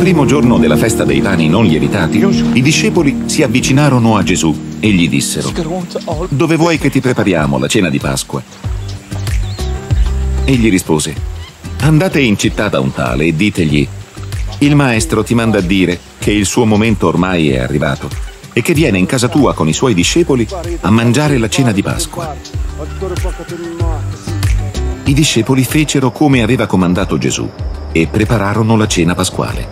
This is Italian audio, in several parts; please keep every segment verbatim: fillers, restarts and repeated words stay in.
primo giorno della festa dei pani non lievitati, i discepoli si avvicinarono a Gesù e gli dissero: «Dove vuoi che ti prepariamo la cena di Pasqua?» Egli rispose: «Andate in città da un tale e ditegli: il maestro ti manda a dire che il suo momento ormai è arrivato e che viene in casa tua con i suoi discepoli a mangiare la cena di Pasqua». I discepoli fecero come aveva comandato Gesù e prepararono la cena pasquale.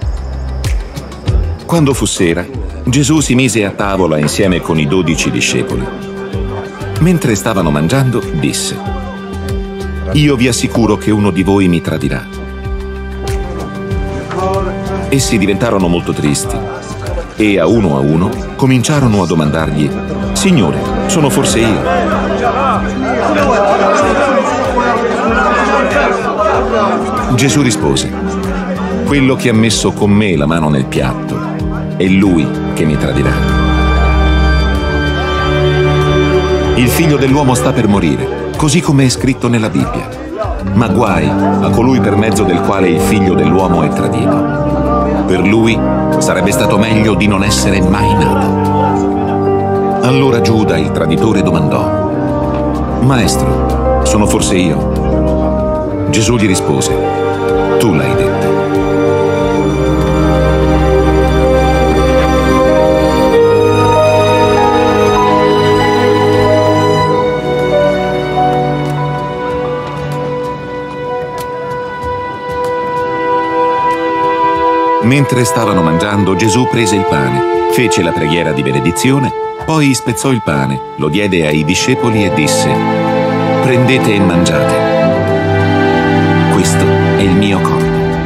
Quando fu sera, Gesù si mise a tavola insieme con i dodici discepoli. Mentre stavano mangiando, disse: «Io vi assicuro che uno di voi mi tradirà». Essi diventarono molto tristi e a uno a uno cominciarono a domandargli: «Signore, sono forse io?» Gesù rispose: «Quello che ha messo con me la mano nel piatto è lui che mi tradirà. Il figlio dell'uomo sta per morire, così come è scritto nella Bibbia. Ma guai a colui per mezzo del quale il figlio dell'uomo è tradito. Per lui sarebbe stato meglio di non essere mai nato». Allora Giuda, il traditore, domandò: «Maestro, sono forse io?» Gesù gli rispose: «Tu l'hai detto». Mentre stavano mangiando, Gesù prese il pane, fece la preghiera di benedizione, poi spezzò il pane, lo diede ai discepoli e disse: «Prendete e mangiate. Questo è il mio corpo».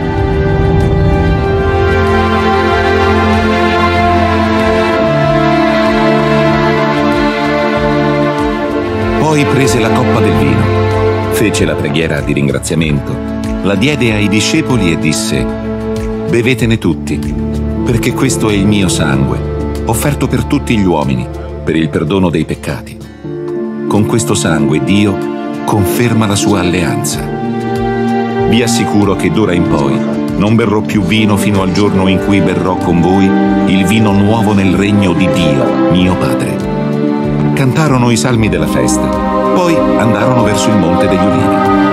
Poi prese la coppa del vino, fece la preghiera di ringraziamento, la diede ai discepoli e disse: «Bevetene tutti, perché questo è il mio sangue, offerto per tutti gli uomini, per il perdono dei peccati. Con questo sangue Dio conferma la sua alleanza. Vi assicuro che d'ora in poi non berrò più vino fino al giorno in cui berrò con voi il vino nuovo nel regno di Dio, mio Padre». Cantarono i salmi della festa, poi andarono verso il Monte degli Ulivi.